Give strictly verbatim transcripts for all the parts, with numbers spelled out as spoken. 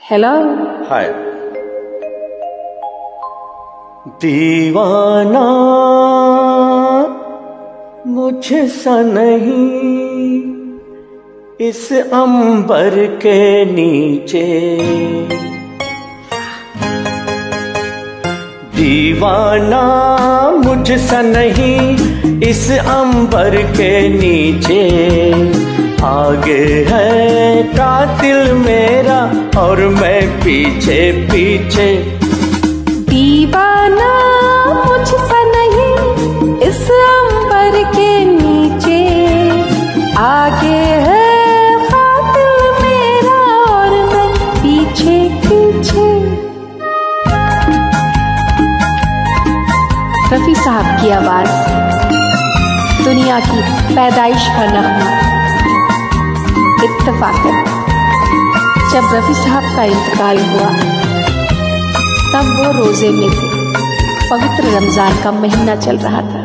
Hello hi. दीवाना मुझसा नहीं इस अंबर के नीचे, दीवाना मुझसा नहीं इस अंबर के नीचे, आगे है कातिल मेरा और मैं पीछे पीछे। दीवाना मुझसा नहीं इस अंबर के नीचे, आगे है कातिल मेरा और मैं पीछे पीछे। रफी साहब की आवाज, दुनिया की पैदाइश का नगमा। इत्तेफाकन जब रफी साहब का इंतकाल हुआ तब वो रोजे में थे, पवित्र रमजान का महीना चल रहा था।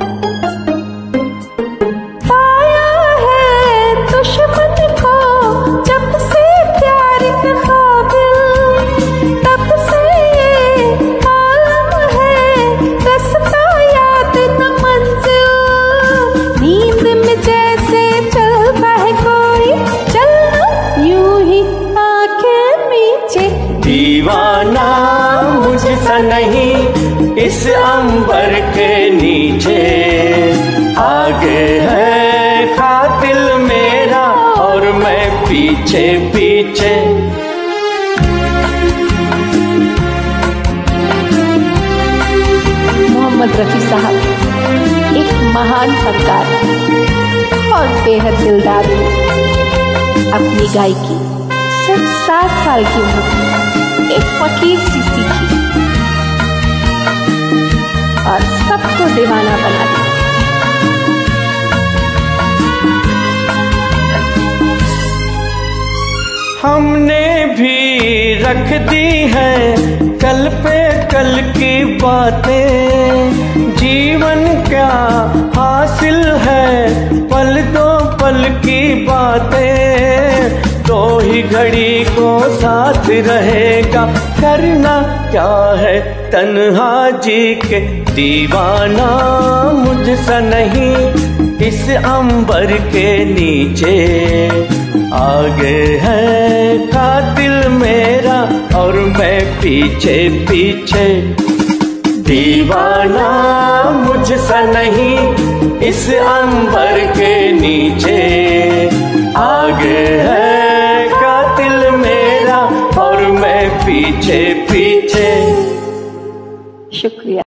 पाया है दुश्मन को जब से प्यार के काबिल, तब से ये आलम है रास्ता याद न मंजिल। नींद में जैसे चलता है कोई, चलना यूं ही आंखें मीचे। दीवाना मुझसा नहीं इस अंबर के नीचे, आगे है कातिल मेरा और मैं पीछे पीछे। मोहम्मद रफी साहब एक महान फनकार और बेहद दिलदार थे। अपनी गायकी सिर्फ सात साल की उम्र में एक फकीर सी सीखी और सबको दीवाना बना दिया। हमने भी रख दी है कल पे कल की बातें, जीवन क्या हासिल है पल दो पल की बातें। दो ही घड़ी को साथ रहेगा, करना क्या है तन्हा जी के। दीवाना मुझसा नहीं इस अंबर के नीचे, आगे है कातिल मेरा और मैं पीछे पीछे। दीवाना मुझसा नहीं इस अंबर के नीचे, आगे है कातिल मेरा और मैं पीछे पीछे। शुक्रिया।